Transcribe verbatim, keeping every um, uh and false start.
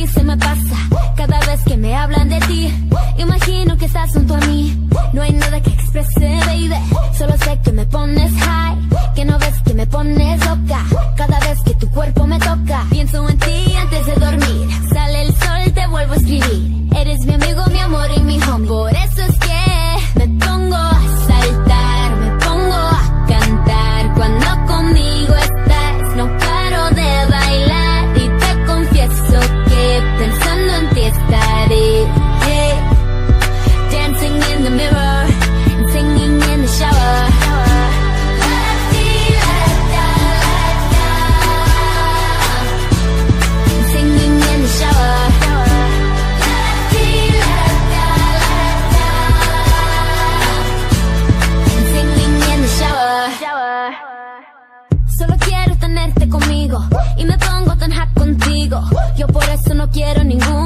mí se me pasa cada vez que me hablan de ti. Imagino que estás junto a mí. No hay nada que exprese, baby. Solo sé que me pones high, que no ves que me pones loca. Cada vez que tu cuerpo me toca, pienso en ti antes de dormir. Sale el sol, te vuelvo a escribir. Eres mi amigo, mi amor y mi homie. Por eso es que me pongo a saltar, me pongo a cantar. Cuando conmigo estás, no paro de bailar. Y te confieso que pensando en ti estaré, hey, dancing in the mirror, singing in the shower. Singing in the shower. Solo quiero tenerte conmigo y me pongo tan hot contigo. Yo por eso no quiero ningún